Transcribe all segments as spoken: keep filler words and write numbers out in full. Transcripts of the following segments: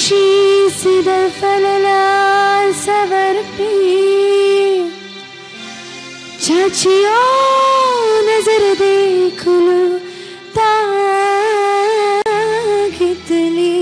शीसिद फलला सवरपी चाचियो नजर देख लो तागितली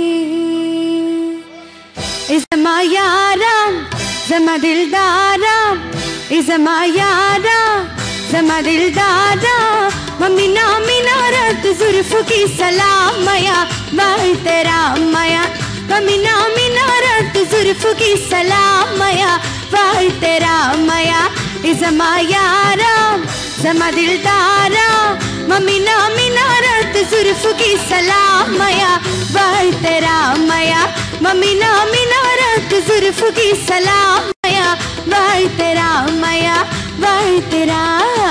इज़मा यारा ज़मा दिलदारा इज़मा यारा ज़मा दिलदारा मम्मी ना मिनारत जुर्फ की सलाम मया वाह तेरा मया मम्मी ना मिनारत जुर्फ की सलाम मया वाह तेरा मया इज़मा यारा ज़मा दिलदारा मम्मी ना मिनारत जुर्फ की सलाम मया वाह तेरा मया मम्मी ना मिनारत जुर्फ की सलाम मया वाह तेरा मया वाह तेरा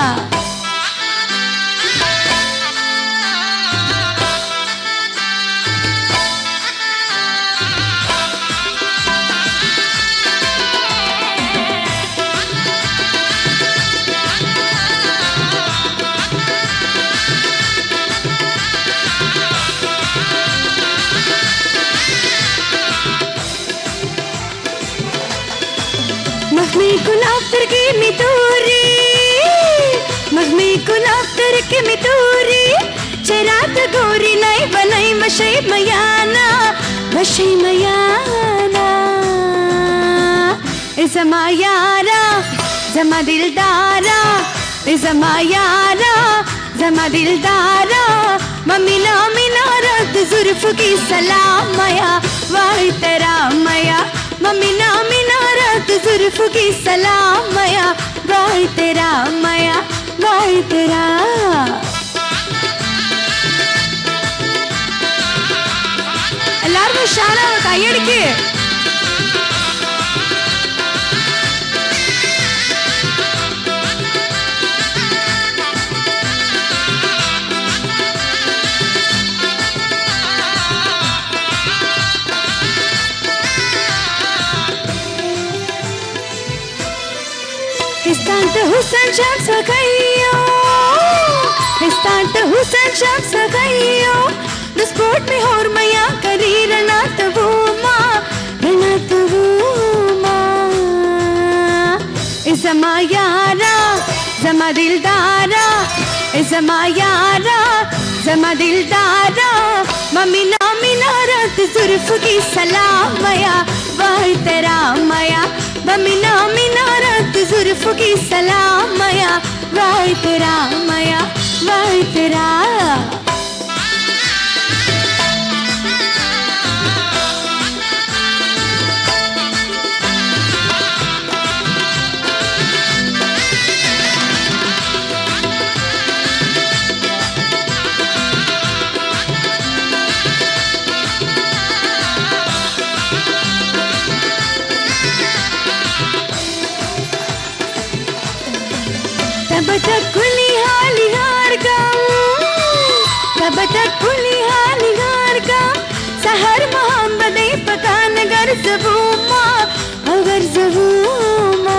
मगमी गुलाब तर की मितूरी मगमी गुलाब तर की मितूरी चरात गोरी नहीं बनाई मशई मयाना मशई मयाना इज़मा यारा ज़मा दिलदारा इज़मा यारा ज़मा दिलदारा मम्मी ना मिनारत जुर्फ की सलाम मया वाह तेरा मया मम्मी ना मिनारत जुर्फ की सलाम मया वाह तेरा मया वाह तेरा எல்லாரும் ஷாராவை கையடிக்கு Istante Hussein Shams Sagayo Istante Hussein Shams Sagayo The sport में होर मया करी रना तवो माँ रना तवो माँ इज़मा यारा ज़मा दिलदारा इज़मा यारा ज़मा दिलदारा मम्मी ना मिनारत जुर्फ की सलाम मया वाह तेरा मया मम्मी ना मिनारत जुर्फ की सलाम मया वाह तेरा मया वाह तेरा तब तक खुली हाली हार का तब तक खुली हाली हार का सहर मोहम्मद पकान गर ज़बूमा अगर ज़बूमा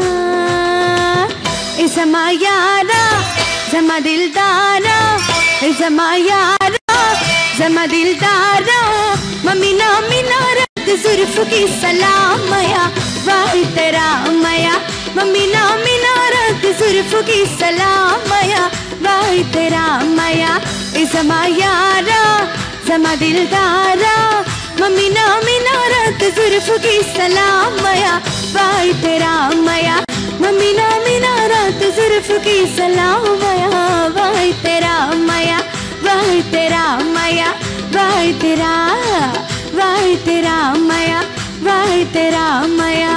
इज़मा यारा ज़मा दिलदारा इज़मा यारा ज़मा दिलदारा मम्मी ना मिनारत जुर्फ की सलाम मया वाह तेरा मया मम्मी ना मिनारत जुर्फ की सलाम मया वाह तेरा मया इज़मा यारा ज़मा दिलदारा मम्मी ना मिनारत जुर्फ की सलाम मया वाह तेरा मया मम्मी ना मिनारत जुर्फ की सलाम मया वाह तेरा मया वाह तेरा मया वाह तेरा वाह तेरा मया वाह तेरा मया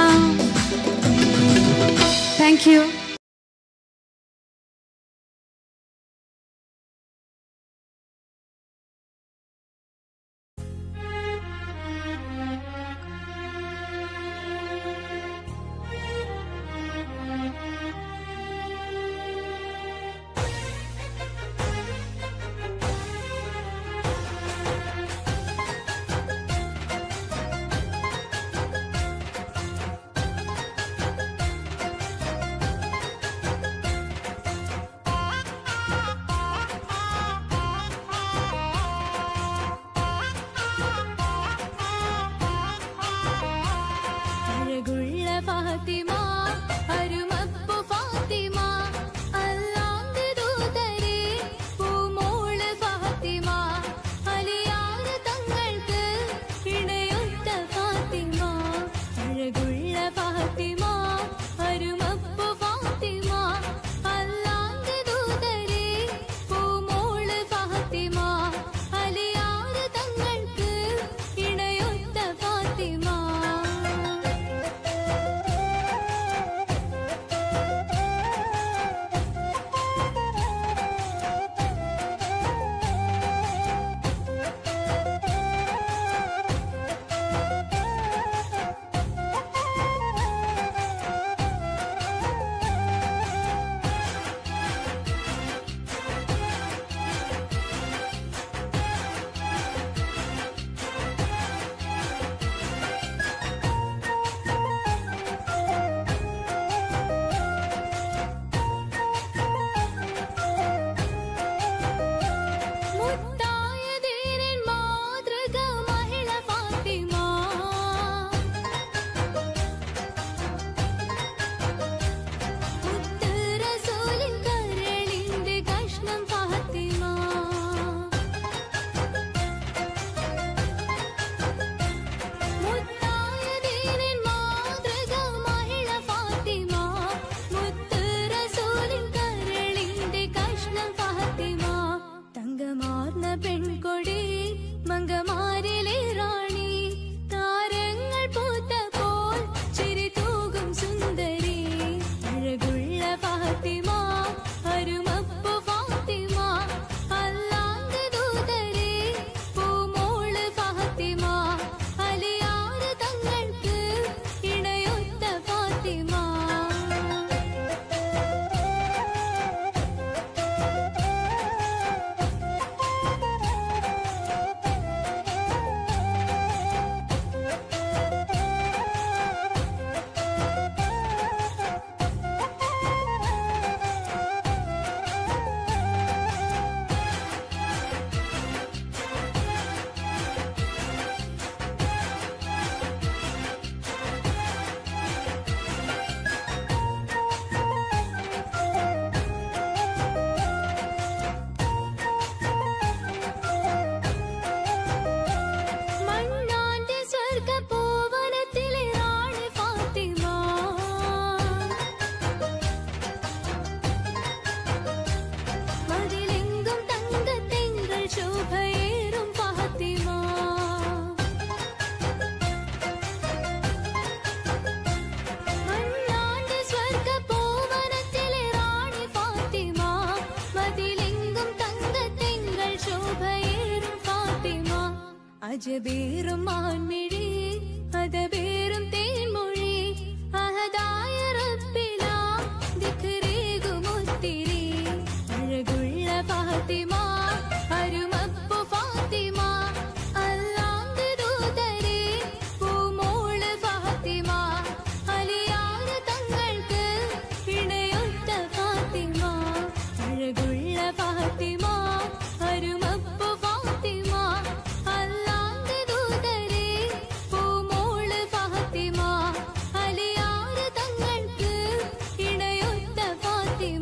Thank you. അജബേറും മാൻമിഴി അതബേറും തേൻമൊഴി അഹദായ റബ്ബിലാ ദിക്റേകുമൊത്തിരി അഴകുള്ള ഫാത്തിമ അരുമപ്പു ഫാത്തിമ അല്ലാഹുവിന്റെ ദൂതരെ പൂമോള് ഫാത്തിമ അലിയാർ തങ്ങൾക്ക് ഇണയൊത്ത ഫാത്തിമ അഴകുള്ള ഫാത്തിമ അരുമപ്പു ഫാത്തിമ അല്ലാഹുവിന്റെ ദൂതരെ പൂമോള് ഫാത്തിമ അലിയാർ തങ്ങൾക്ക് ഇണയൊത്ത ഫാത്തിമ.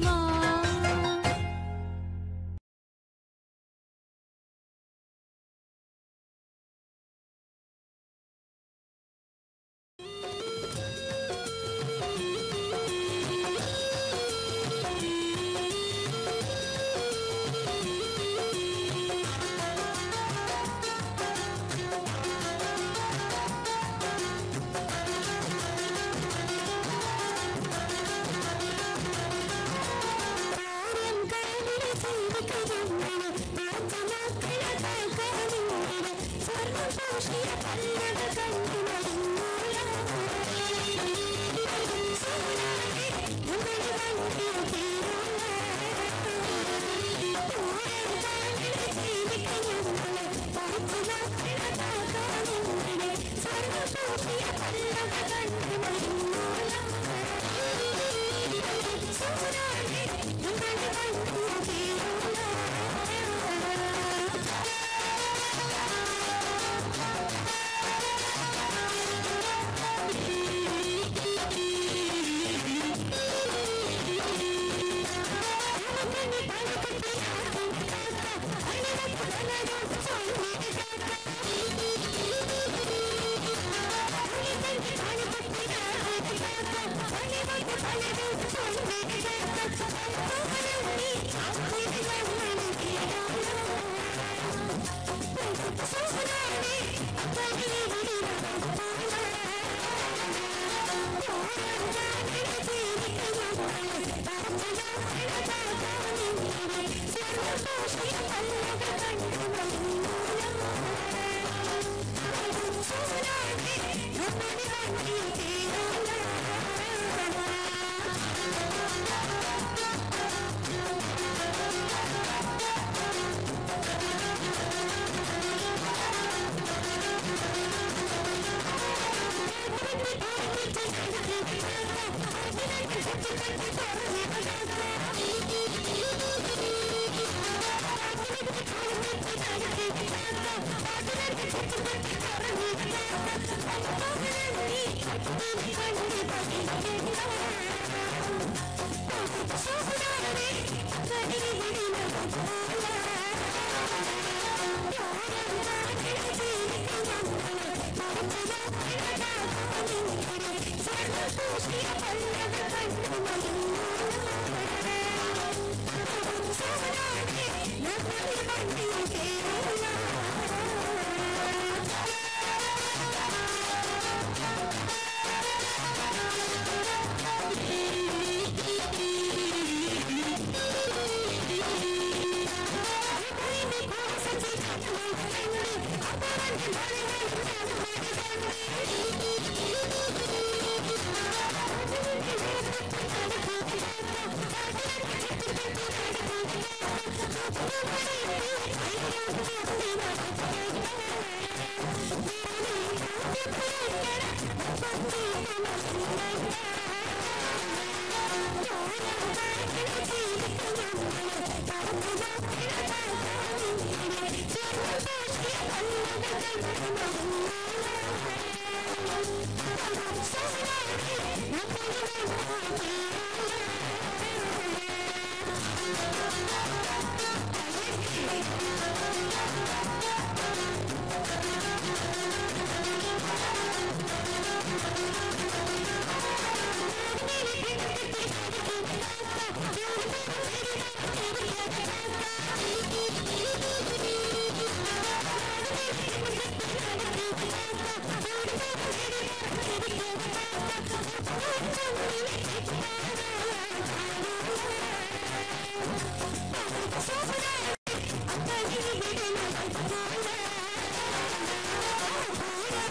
Thank you.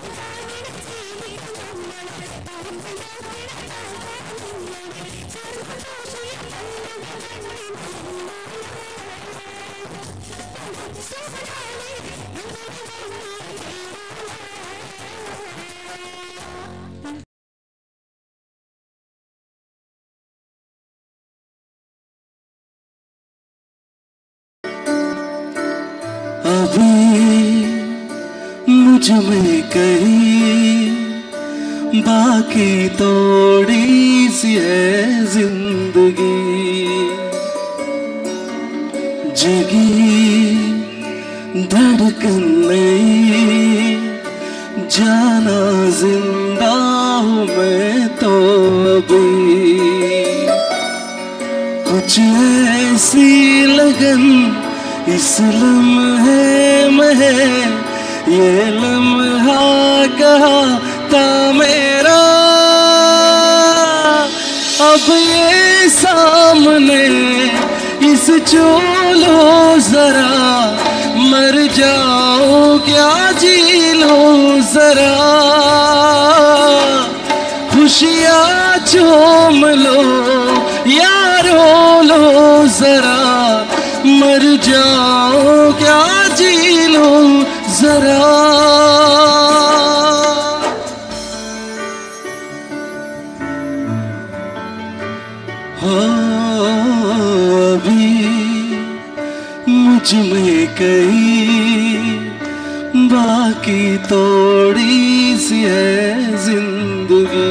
मुझ में कहीं बाकी थोड़ी सी है जिंदगी, जगी धड़कन नहीं जाना जिंदा हूँ मैं तो अभी। कुछ ऐसी लगन इस लम्हे में है, ये लम्हा कहा था मेरा, अब ये सामने इस चोलो जरा, मर जाओ क्या जी लो जरा, खुशियाँ चूम लो यारो लो जरा, मर जाओ क्या जी लो जरा। हाँ अभी मुझ में कहीं बाकी थोड़ी सी है जिंदगी।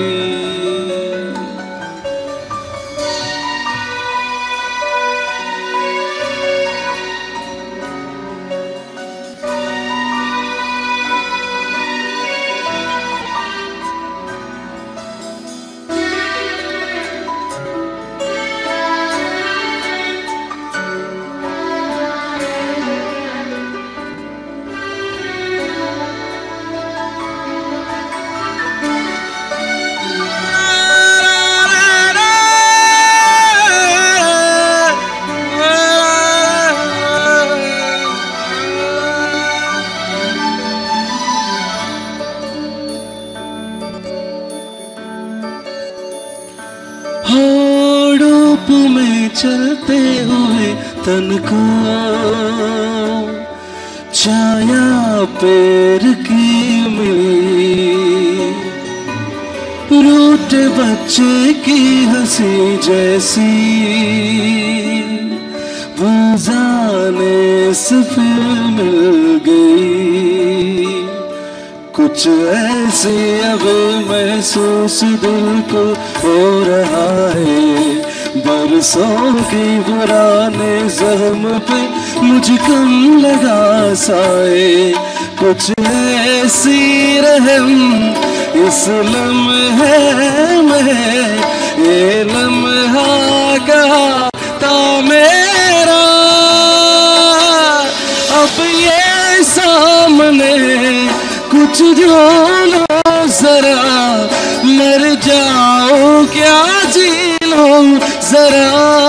धूप में चलते हुए तन को छाया पैर की मिली, रूठे बच्चे की हंसी जैसी वो जाने से फिर मिल गई। कुछ ऐसे अब महसूस दिल को हो रहा है, बरसों की पुराने जख्म पे मुझ कम लगा साए। कुछ ऐसी रहम इस लम्हे में, ये लम्हा कहा था मेरा, अब ये सामने कुछ जो लो जरा, मर जाओ क्या जी लो जरा,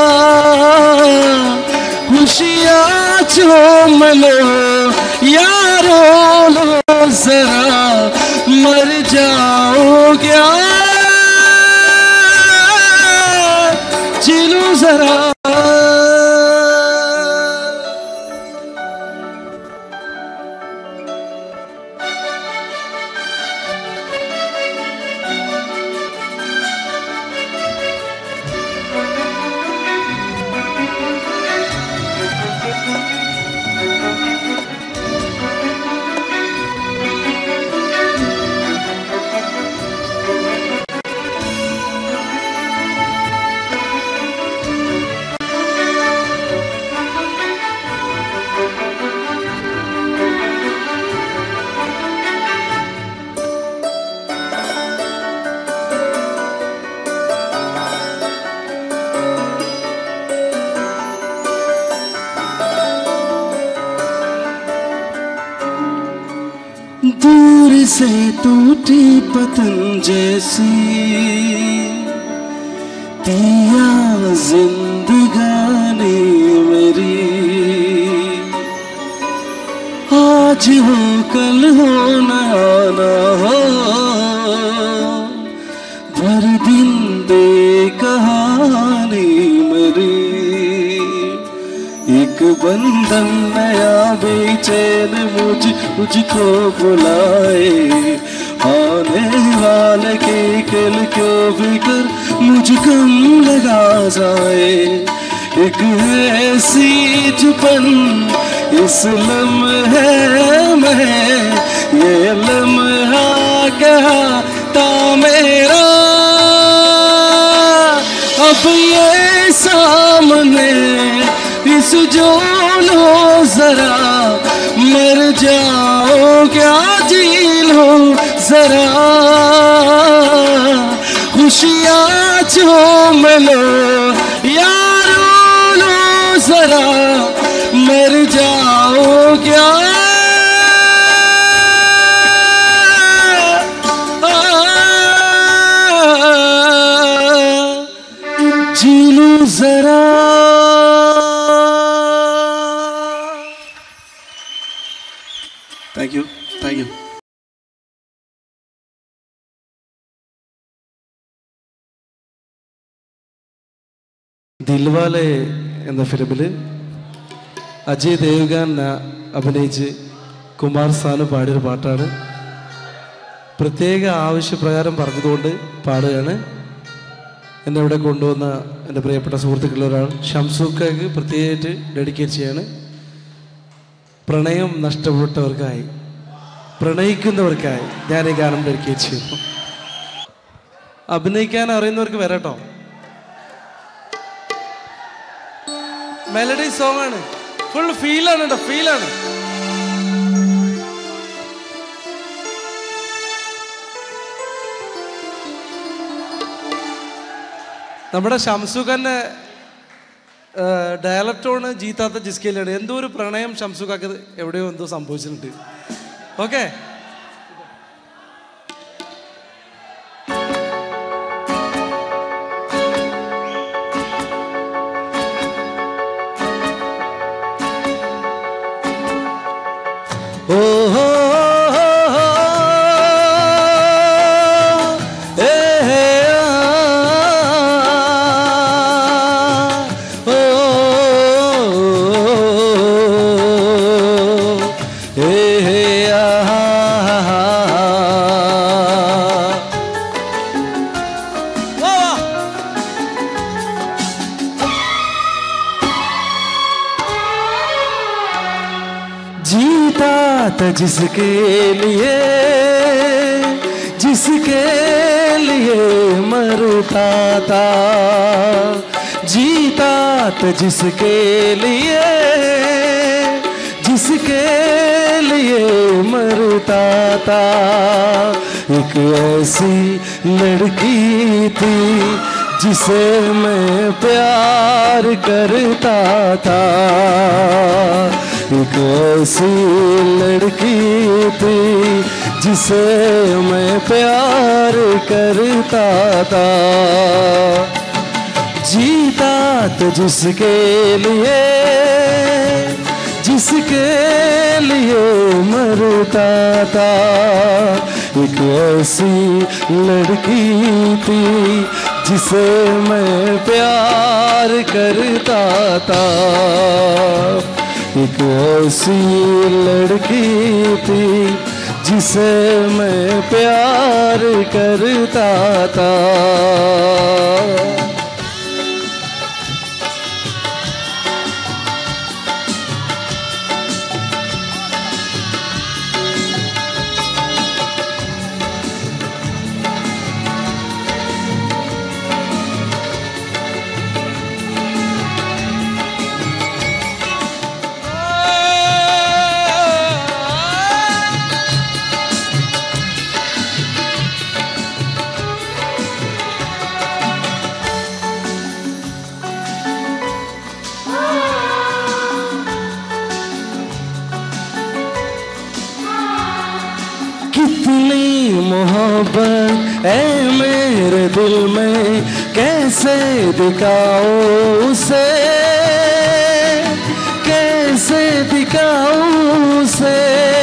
खुशियाँ चूम लो यारो लो जरा, मर जाओ क्या जी लो जरा। दूर से टूटी पतंग जैसी दिया जिंदगानी मेरी, आज हो कल हो न आना बंधन नया बेचैन मुझ मुझको बुलाए, आने वाले के कल क्यों फिकर मुझ गम लगा जाए। एक ऐसी चुपन इस लम्हे में, ये लम्हा कहा था मेरा, अब ये सामने इस जो लो जरा, मर जाओ क्या जी लो जरा, खुशियाँ झूम लो यारो लो जरा, मर जाओ क्या जी लो जरा। Thank you, thank you. Dilwale എന്ന ഫിലിമിൽ അജയ് ദേവ്ഗൻ അഭിനയിച്ച് കുമാർ സാനു പാടിയൊരു പാട്ടാണ്. പ്രത്യേക ആവശ്യപ്രകാരം പറഞ്ഞതുകൊണ്ട് പാടുകയാണ്. എന്നെ ഇവിടെ കൊണ്ടുവന്ന എൻ്റെ പ്രിയപ്പെട്ട സുഹൃത്തുക്കളിലൊരാൾ ഷംസൂക്കയ്ക്ക് പ്രത്യേകിച്ച് ഡെഡിക്കേറ്റ് ചെയ്യാണ്. പ്രണയം നഷ്ടപ്പെട്ടവർക്കായി, പ്രണയിക്കുന്നവർക്കായി ഞാൻ ഈ ഗാനം ഡെഡിക്കേറ്റ് ചെയ്യുന്നു. അഭിനയിക്കാൻ അറിയുന്നവർക്ക് വരട്ടോ. മെലഡി സോങ് ആണ്, ഫുൾ ഫീലാണ് കേട്ടോ, ഫീലാണ്. നമ്മുടെ ഷംസുഖന്റെ ഡയലക്ടോണ് ജീത്താത്ത ജിസ്കയിലാണ്. എന്തോ ഒരു പ്രണയം ഷംസുഖക്ക് എവിടെയോ എന്തോ സംഭവിച്ചിട്ടുണ്ട്. ഓക്കെ, जिसके लिए जिसके लिए मरता था, जीता तो जिसके लिए जिसके लिए मरता था। एक ऐसी लड़की थी जिसे मैं प्यार करता था, एक ऐसी लड़की थी जिसे मैं प्यार करता था। जीता तो जिसके लिए जिसके लिए मरता था। एक ऐसी लड़की थी जिसे मैं प्यार करता था, एक ऐसी लड़की थी जिसे मैं प्यार करता था। कितनी मोहब्बत है मेरे दिल में, कैसे दिखाऊं उसे, कैसे दिखाऊं उसे।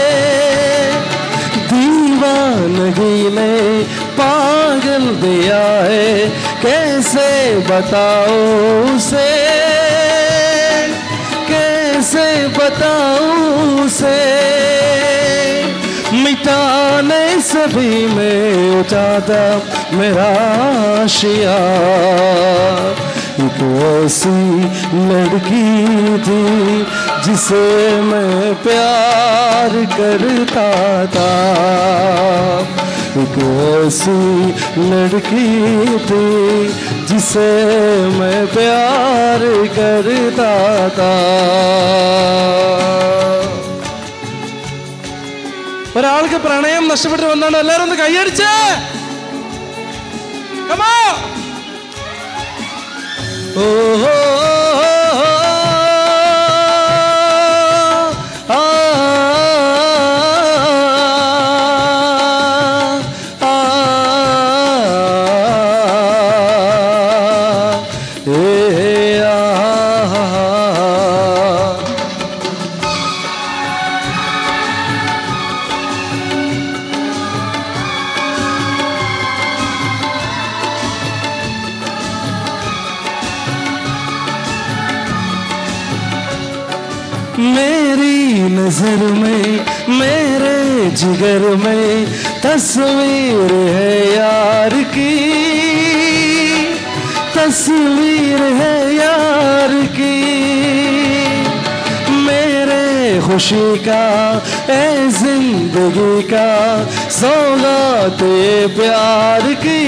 दीवानगी ने पागल दिया है, कैसे बताऊं उसे, कैसे बताऊं से, मिटाने से भी मैं उठाता मेरा आशिया। एक ऐसी लड़की थी जिसे मैं प्यार करता था, एक ऐसी लड़की थी जिसे मैं प्यार करता था। ഒരാൾക്ക് പ്രണയം നഷ്ടപ്പെട്ടു വന്നാണ്. എല്ലാവരും ഒന്ന് കൈയടിച്ചേ. Come on. ഓ ഓ मेरी नजर में, मेरे जिगर में तस्वीर है यार की, तस्वीर है यार की। मेरे खुशी का ए जिंदगी का सौगात ये प्यार की,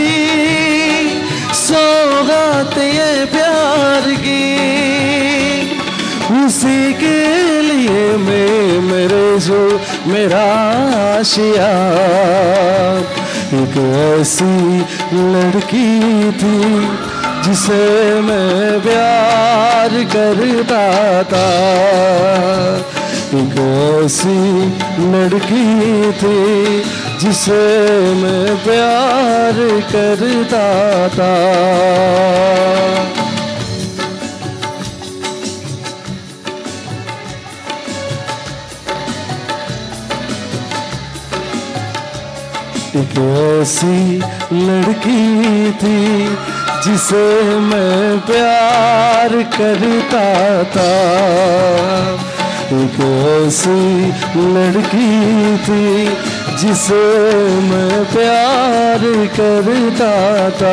सौगात ये प्यार की। उसी के लिए मैं मेरे जो मेरा आशिया। एक ऐसी लड़की थी जिसे मैं प्यार करता था, एक ऐसी लड़की थी जिसे मैं प्यार करता था। एक ऐसी लड़की थी जिसे मैं प्यार करता था, एक ऐसी लड़की थी जिसे मैं प्यार करता था।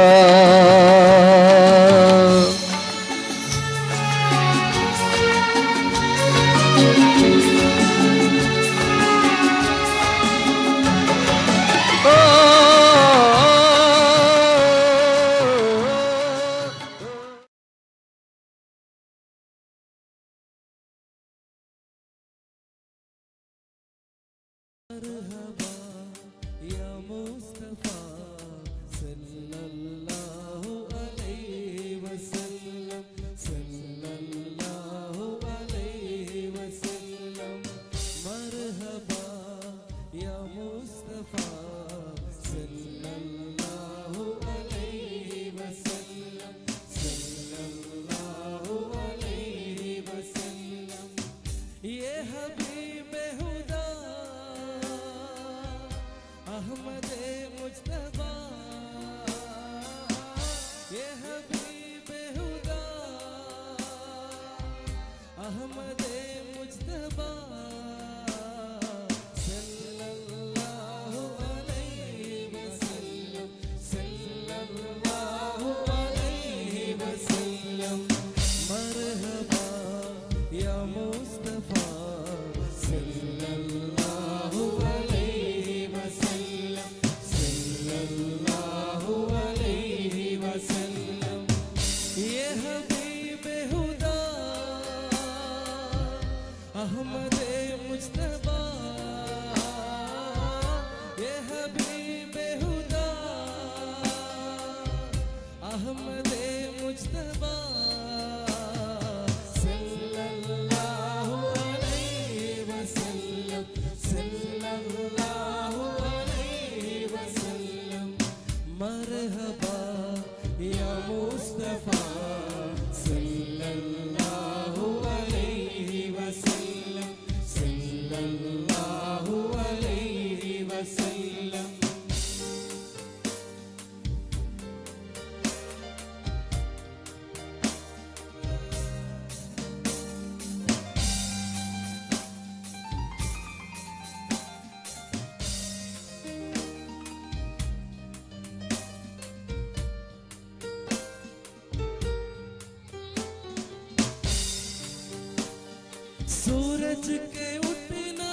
सूरज के उठना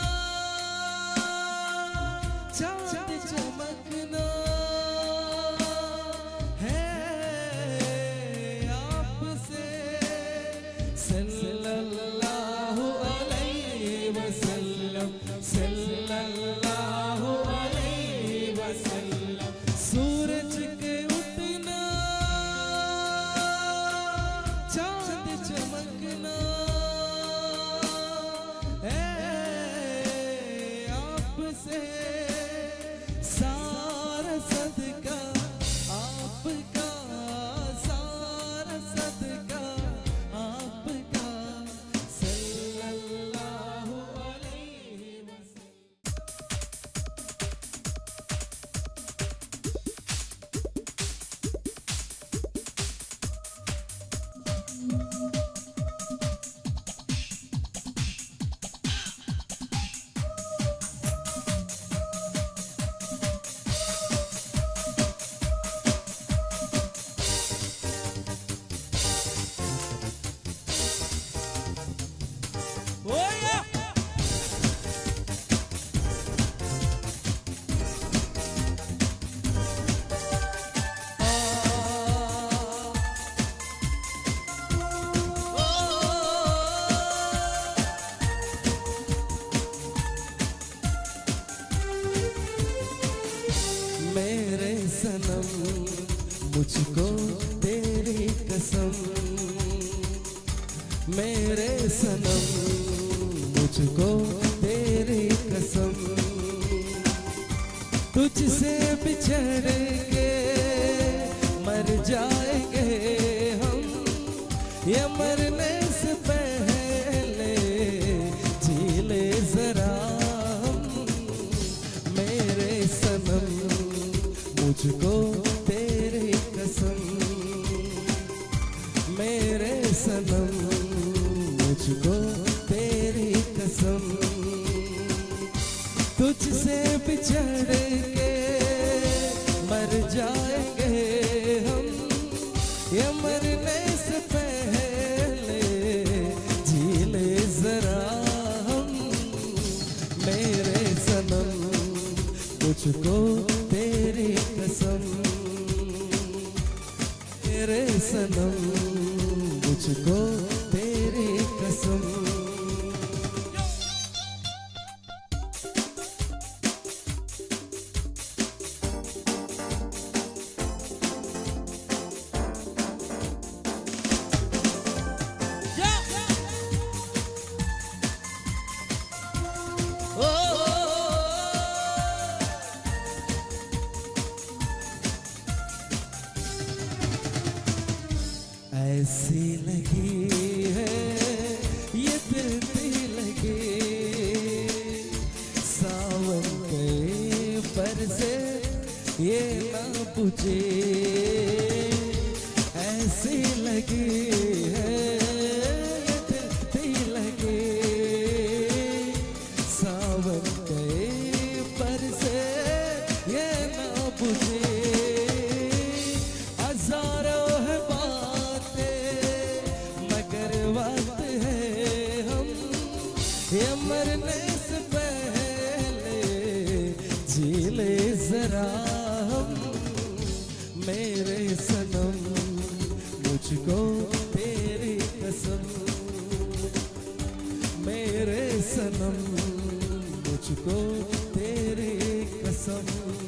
चांद चमकना है आपसे सल्लल्लाहु अलैहि वसल्लम सल्लल्लाहु अलैहि वसल्लम। सूरज के उठना चांद चमकना है आपसे सारा सदका आपका सारा सदका आपका सल्लल्लाहु अलैहि वसल्लम। मेरे सनम मुझको तेरी कसम मेरे सनम मुझको तेरी कसम तुझसे बिछड़ के मर जाएंगे हम ये मरने से पहले जी ले जरा हम मेरे सनम मुझको तेरी कसम मेरे सनम मुझको तेरी कसम तुझसे बिछड़ के मर जाएंगे हम ये मरने से पहले जी ले जरा हम मेरे सनम मुझको तेरी कसम मेरे सनम मुझको तेरी कसम। ऐसी लगी है ये दिल भी लगी सावन के बरसे ये ना बुझे ऐसी लगी है ये दिल भी लगी सावन के बरसे ये ना बुझे हजारों है वक्त है हम ये मरने से पहले जी ले जरा हम मेरे सनम मुझको तेरी कसम मेरे सनम मुझको तेरी कसम।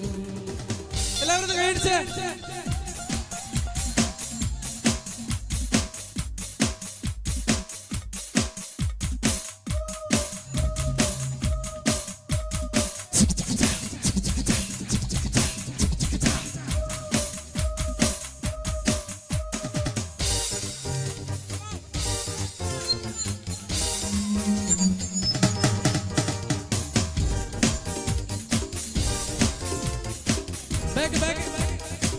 Back, back, back.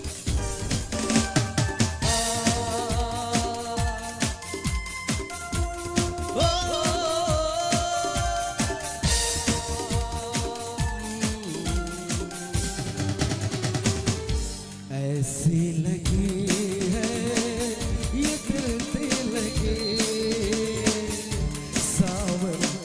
ऐसी लगी है ये दिल लगे सावन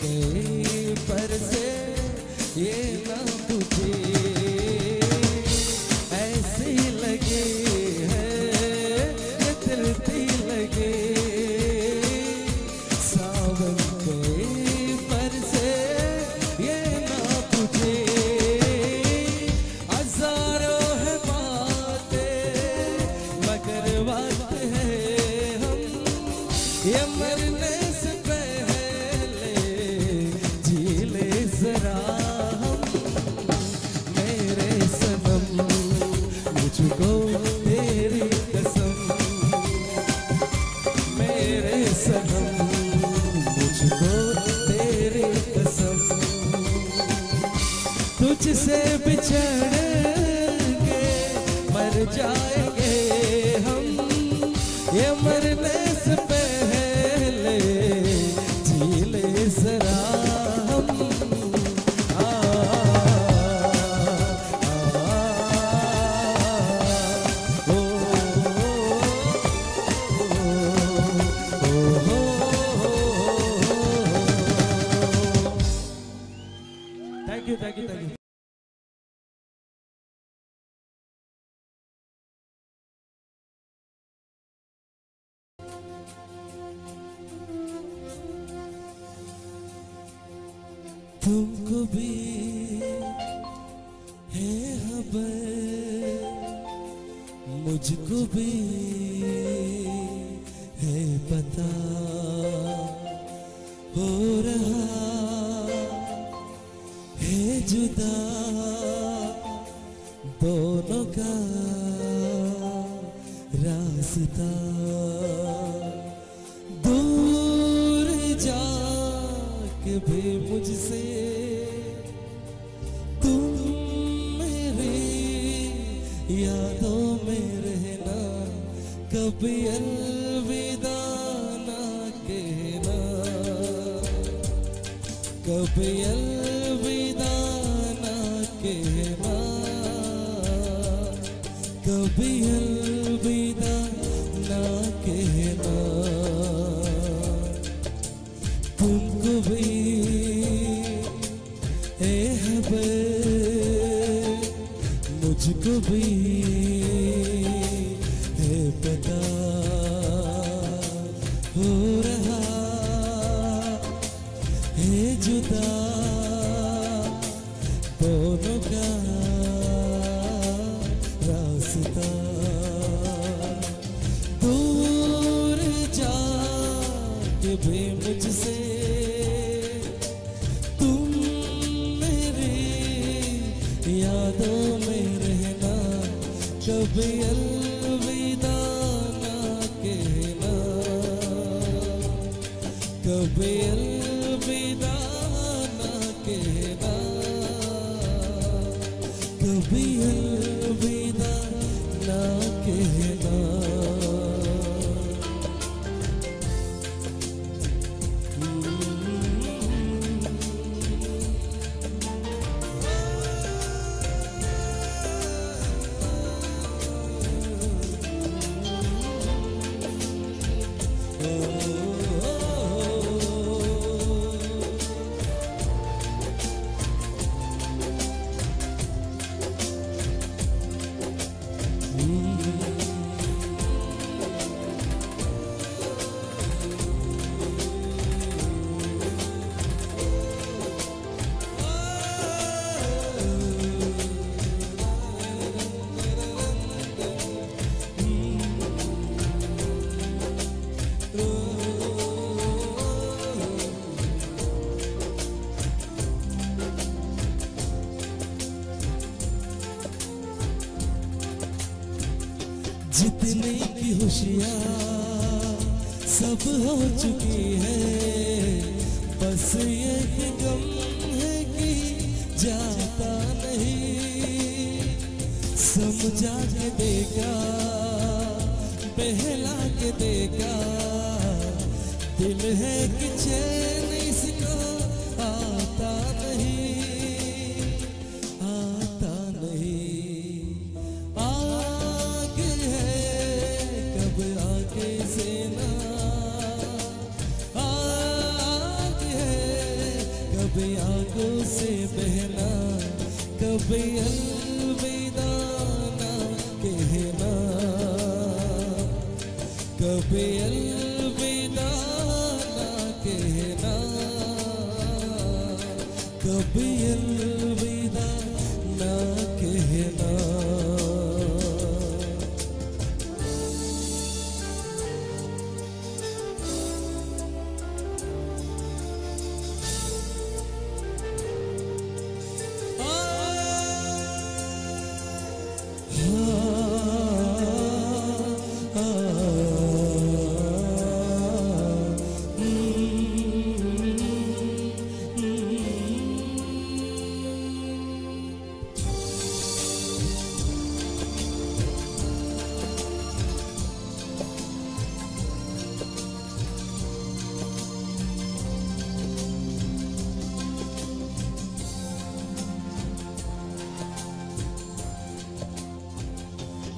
तुझसे बिछड़ेंगे मर जाएंगे हम, ये मरने से पहले जी ले जरा हम। आ, आ, ओ, thank you thank you thank you. तुमको भी है खबर, मुझको भी है पता, हो रहा है जुदा दोनों का रास्ता। दूर जाके भी मुझसे तुम मेरी यादों में रहना, कभी अलविदा ना कहना, कभी अलविदा ना कहना, कभी अलविदा ना कहना। तुमको भी है खबर, मुझको भी है पता, हो रहा है जुदा दोनों का रास्ता। दूर जाके भी मुझसे तुम मेरी यादों में रहना, कभी अलविदा ना कहना, कभी अलविदा ना कहना, कभी अलविदा ना कहना। जितने की होशियार सब हो चुकी है, बस ये कि गम है कि जाता नहीं। समझा के देखा, बहला के देखा, दिल है कि चैन इसका आता नहीं, आता नहीं। आगे है कब आगे से ना, आगे है कब आगों से बहना, कभी अलविदा ना कहना, कभी अलविदा ना कहना, कभी अलविदा ना कहना।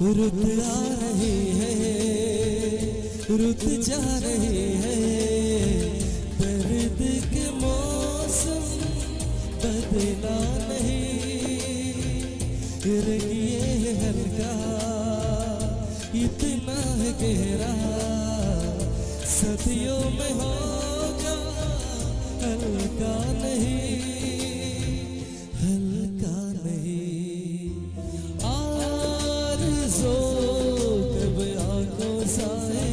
रुत आ रही है, रुत जा रही है, दर्द के मौसम बदला नहीं, रंगिए हल्का इतना है गहरा, सदियों में होगा हल्का नहीं, हल्का नहीं। आरज़ू कब आंखों साए,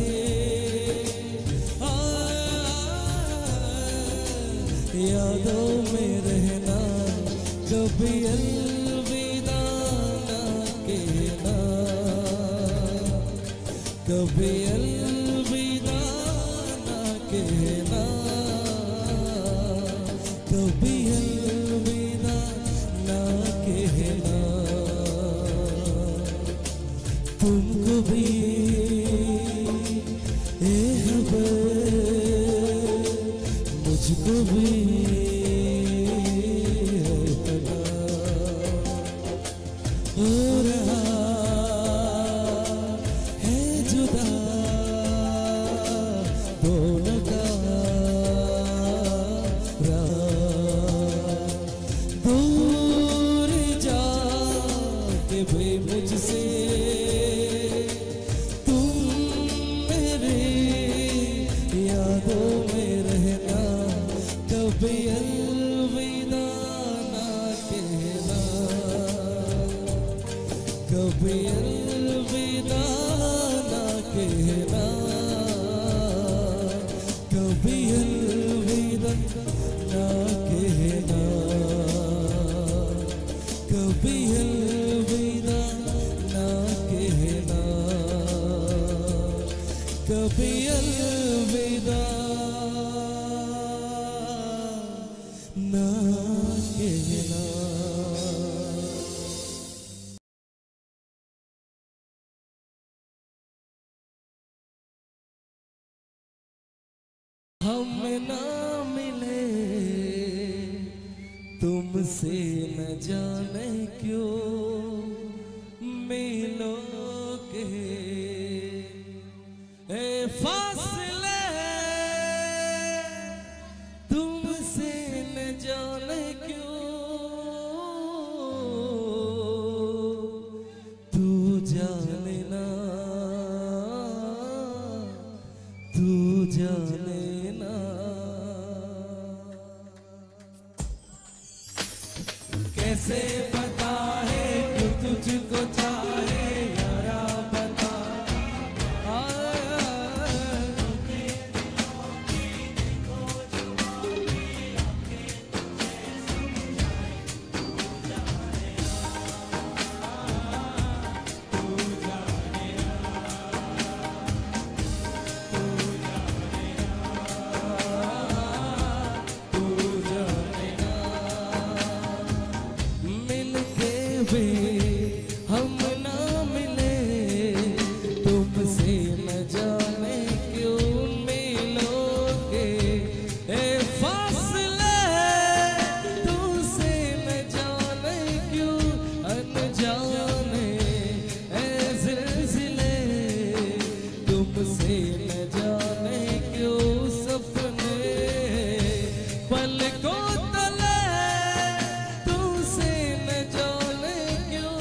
यादों में रहना, कभी अलविदा ना कहना, कभी अलविदा ना कहना, कभी अलविदा ना कहना। तुमको भी ए खबर, मुझको भी हो रहा है जुदा दोनों का राह, दूर जाके भी मुझसे तुम मेरे यादों में रहना, कभी अलविदा ना कहना, कभी अलविदा ना कहना, कभी अलविदा ना कहना, कभी अलविदा ना कहना, कभी अलविदा ना कहना। हम ना मिले तुमसे न जाने क्यों मिलोगे, ए फासले तुमसे न जाने क्यों, तू जाने ना, तू जाने ना। कैसे पता है कि तुझको चाहे यारा, बता हम ना मिले तुमसे न जाने क्यों मिलोगे, ए फासले तुमसे न जाने क्यों अनजाने, ए ज़िलज़िले तुमसे न जाने क्यों सपने पलकों तले तुमसे न जाने क्यों।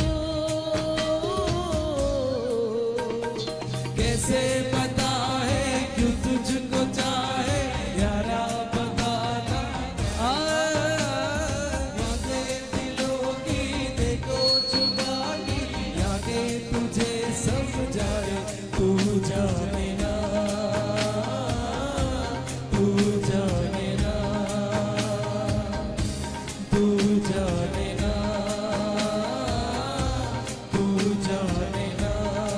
कैसे पता है क्यों तुझको चाहे यारा, बताना यादें दिलों की देखो छुपा की, यादें तुझे समझाए, तू जाने ना, तू जाने ना, तू जाने ना, तू जाने ना।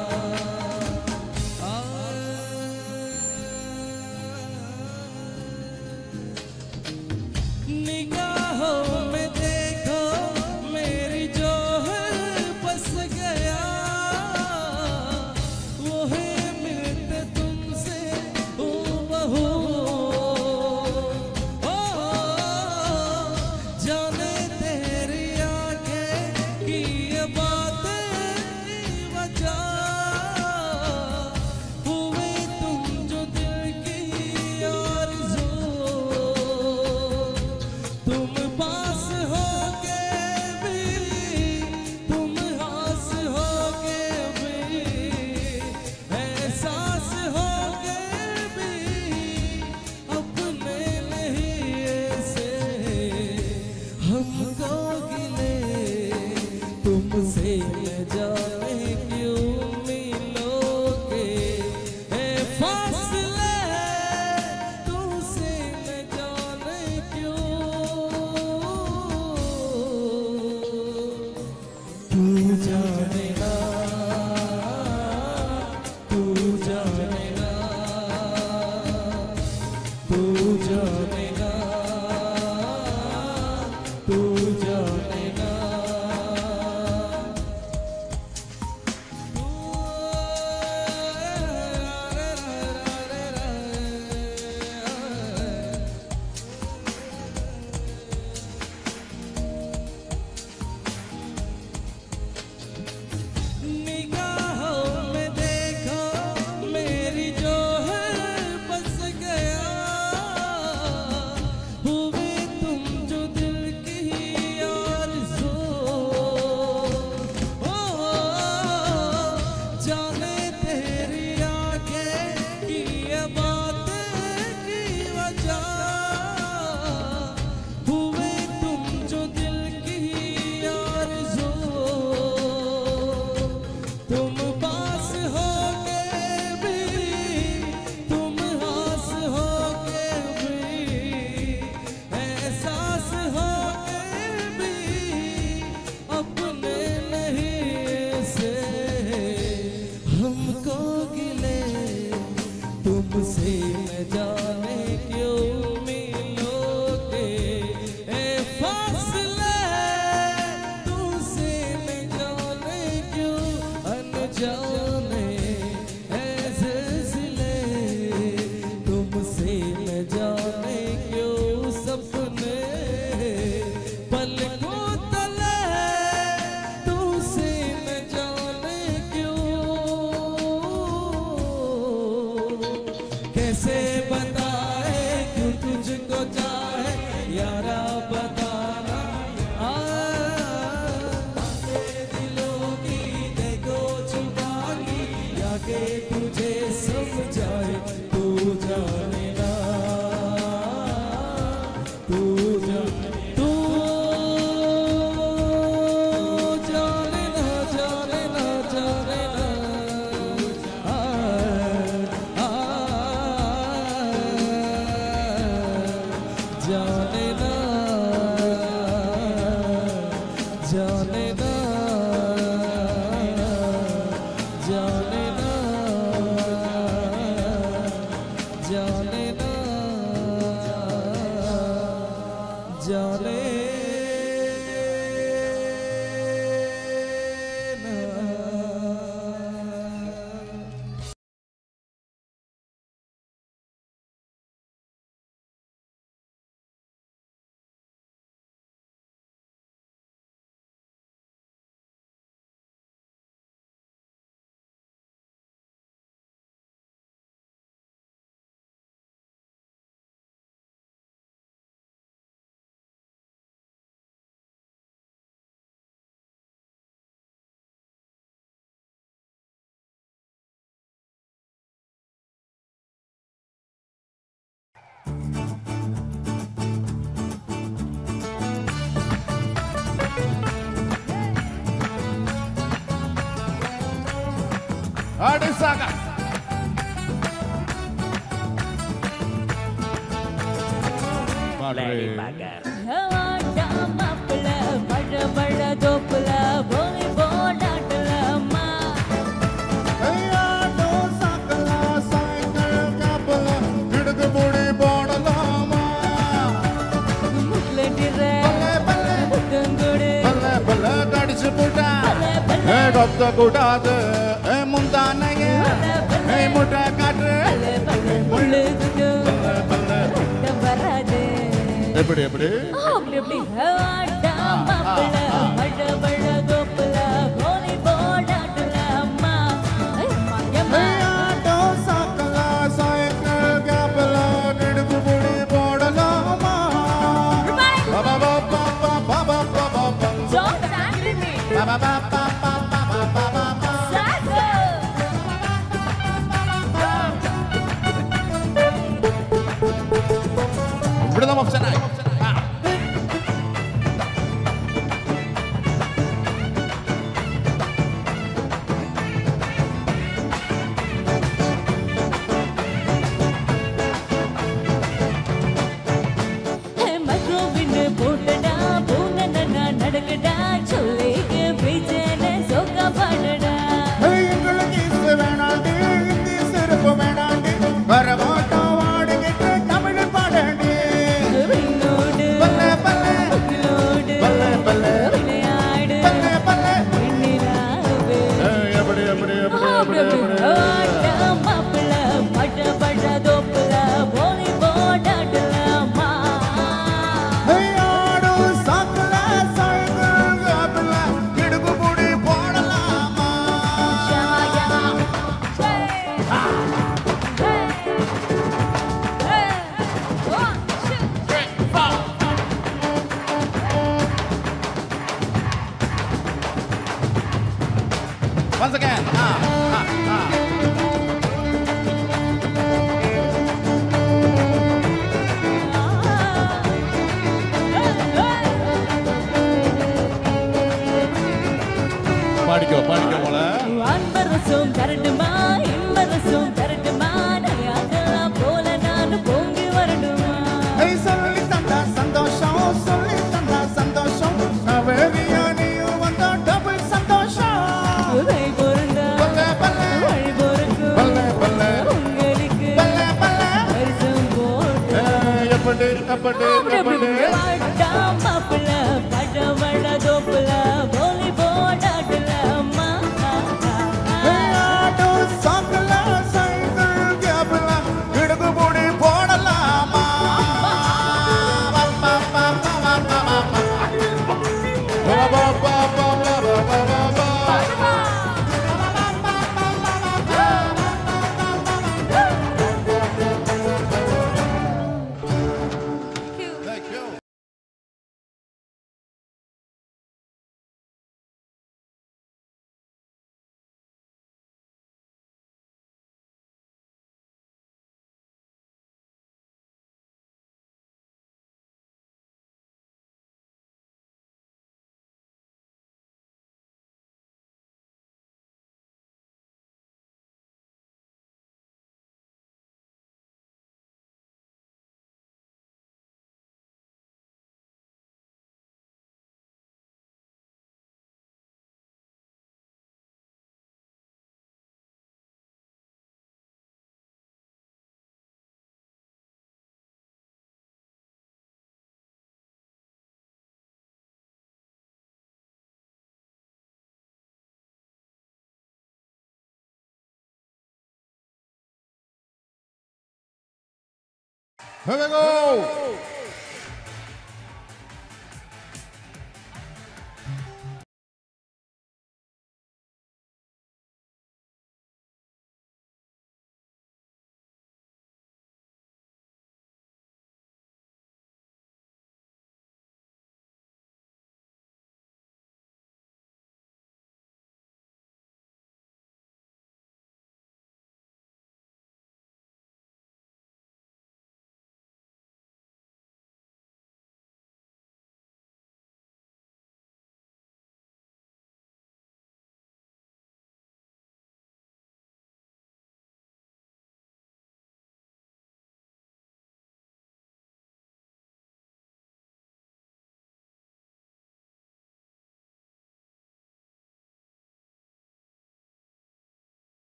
निगाहों में देखो मेरी जो है बस गया, वो है मिलते जाने ना तू जाने ना तू जाने ना तू जाने ना Ada saga. Lady Magar. Gotta go down the Montana, hey, Mutakatre, everybody, everybody. Oh, everybody. Rhythm of Chennai. Hey, once again. Ah, ah, ah. பாடிக்கோ பாடிக்கோ போல அன்பரசும் தரட்டுமா இன்பரசும் தரட்டுமா நகையாகலாம் போல நான் பொங்கி வரட்டுமா சொல்லி தந்தா சந்தோஷம் சொல்லி தந்தா சந்தோஷம் நவேரியா நீயும் வந்தா டபுள் சந்தோஷம் கை பொருந்தா பல்ல பல்ல வழி பொறுக்கும் பல்ல பல்ல உங்களுக்கு பல்ல பல்ல பரிசம் போட்டு எப்படி எப்படி எப்படி வாடா மாப்பிள்ள படவள தோப்புல போலி போடாடல அம்மா ஆட்டோ சாக்கல சைக்கிள் கேப்ல கிடக்கு போடி போடலாமா Thank you. Here we go.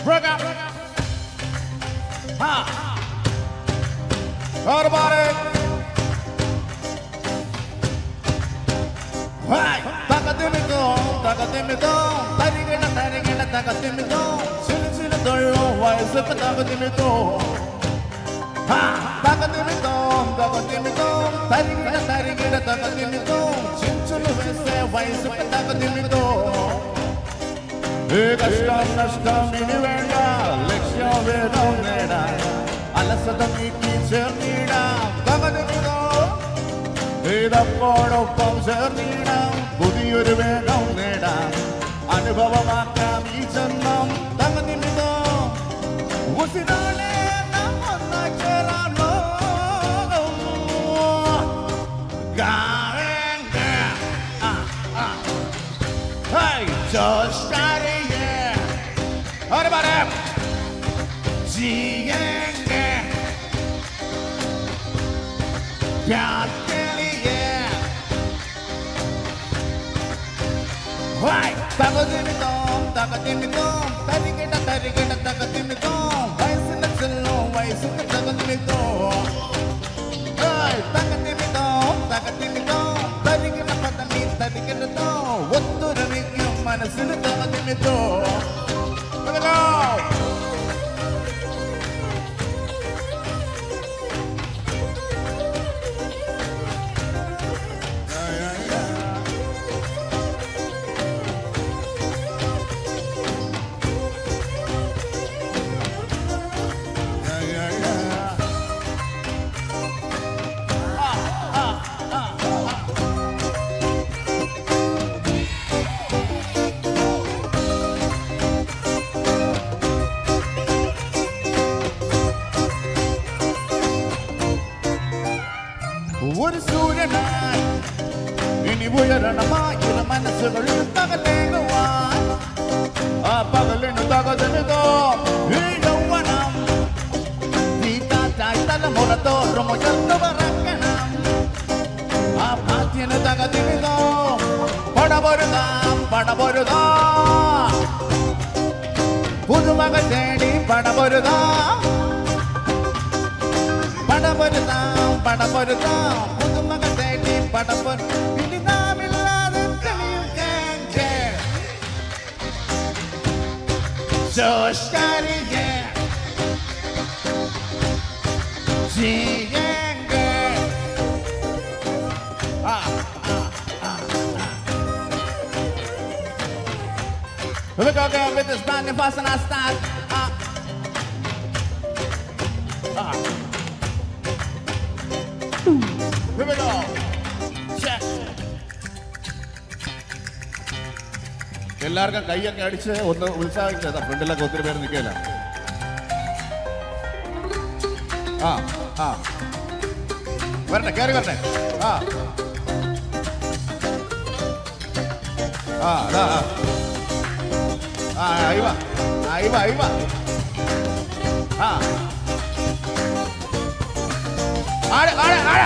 Break up. Ha. What about it? Hey, tagadimido, tagadimido, tarigena, tarigena, tagadimido, sila sila dolo, why is it tagadimido? Ha, tagadimido, tagadimido, tarigena, tarigena, tagadimido, chinchulu vese, why is it tagadimido? Hey, kashtam, nashtam, ini venda, lekshyam vedam neda, alasadam iki chernida, tagadimido. ഇതപ്പോടൊപ്പം ചേർന്നിടാം പുതിയൊരു വേഗം നേടാം അനുഭവമാക്കാം ഈ ജന്മം തങ്ങനിമിതോ ഉസിരാണേ നാം ഒന്നായി ചേരാനോ ഗാവേങ്ക ആ ആ Hey Josh Daddy yeah What about him Jienge प्यार Why? Tagadimitom, tagadimitom, tarigena, tarigena, tagadimitom. Why is it so? Why is it tagadimitom? Hey, tagadimitom, tagadimitom, tarigena, patami, tarigena to. What do the make you manasin tagadimitom? Let's go. ഒരു സൂര്യനായി ഇനി ഉയരണമായിര മനസ്സുകളിൽ തകലേകുവാൻ ആ പകലിന് തകതിനതോ ഈ യൗവനം ഈ കാറ്റായി തലമുറ തോറും ഉയർന്നു പറക്കണം ആ ഭാഗ്യന് തകതിനതോ പടപൊരുതാം പടപൊരുതാം പുതുമകൾ തേടി പടപൊരുതാം പടപൊരുതാം പടപൊരുതാം പുതുമകൾ തേടി പടപൊരു ഇനി നാമില്ലാതെ തെളിയുകെ ജോഷ്കാരിയെ ജിയങ്കെ ആ ആ ആ We're gonna go with this band and fast and I start ah ah Here we go. Check. എല്ലാവർക്കും കൈയൊക്കെ അടിച്ച് ഒന്ന് ഉത്സാഹിച്ചത് ഫ്രണ്ടിലൊക്കെ ഒത്തിരി പേര് നിൽക്കില്ല ആ ആ വരട്ടെ കയറി വരട്ടെ ആ ആ അതാ ആ അയവ അയവ അയവ ആ ആടെ ആടെ ആടെ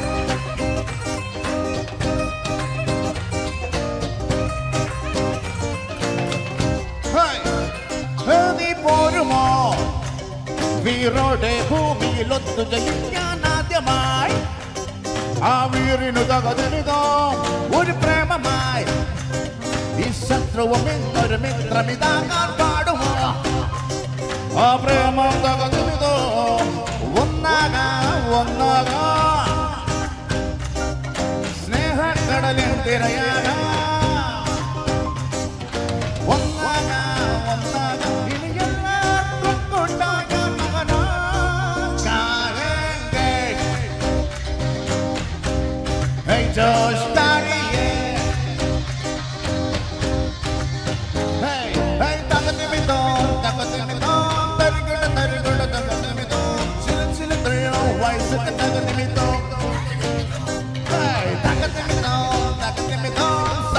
നീ പോരുമോ വീറോടെ ഭൂമിയിൽ ഒത്തുജയിക്കാൻ ആദ്യമായി ആ വീറിനു തകതിരുതോ ഒരു പ്രേമമായി ഈ ശത്രുവും ഇന്നൊരു മിത്രമിതാകാൻ പാടുമോ ആ പ്രേമം തകതിരുതോ ഒന്നാകാം ഒന്നാകാം സ്നേഹക്കടലിൻ തിരയാകാം Josh Daddy, yeah. Hey, hey, tagadimido, tagadimido, tariguna, tariguna, tagadimido, sila sila tayo, why is it tagadimido? Hey, tagadimido, tagadimido,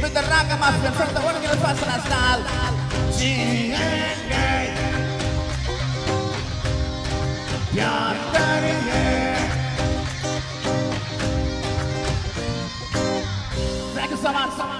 with the ragamuffin from the original fashion style. प्यार करेंगे Thank you so much.